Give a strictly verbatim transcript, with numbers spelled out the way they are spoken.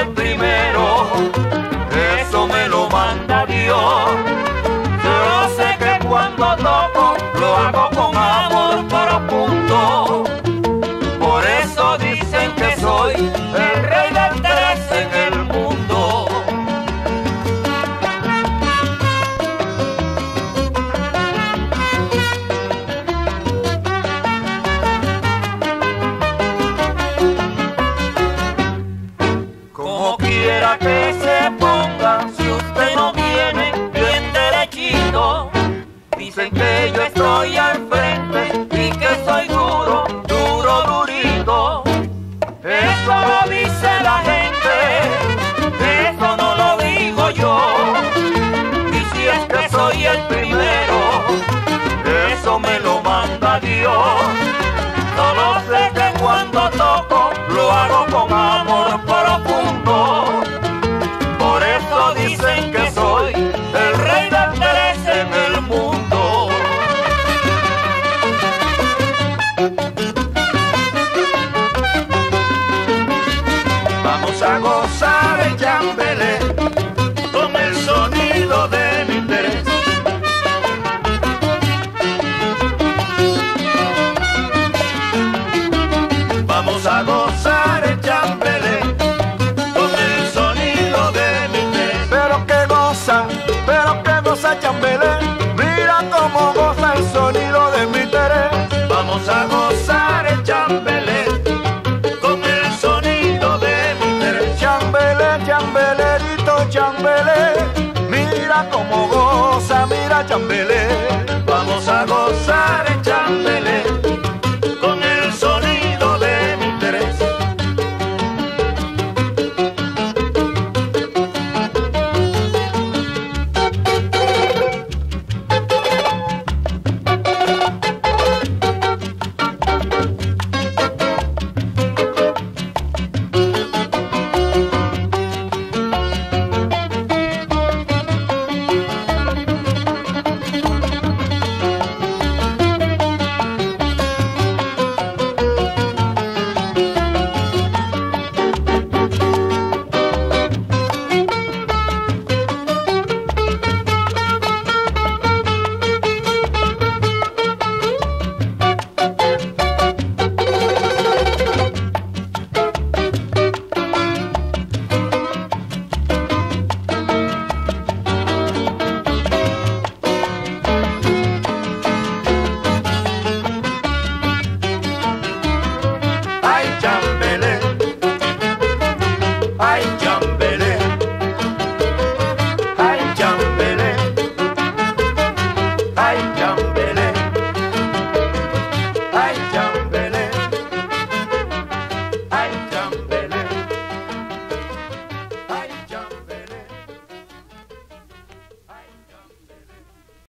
el primero, eso me lo manda Dios. Yo sé que cuando toco lo hago con amor profundo. Por eso dicen que soy el rey del tres en el mundo. Como quiera que se ponga, si usted no viene bien derechito, dicen que yo estoy al frente y que soy duro, duro, durito. Eso lo dice la gente, eso no lo digo yo. Y si es que soy el primero, eso me lo manda Dios. Solo sé que cuando toco lo hago con amor profundo. Por eso dicen que soy el rey del tres en el mundo. Vamos a gozar el chambelé con el sonido de mi interés. Vamos a gozar el chambelé con el sonido de mi interés. Pero que goza, pero que goza chambelé, mira cómo goza el sonido de mi interés. Vamos a gozar el chambelé con el sonido de mi interés. Chambelé, chambelerito, chambelé, mira cómo goza, mira chambelé. Vamos a gozar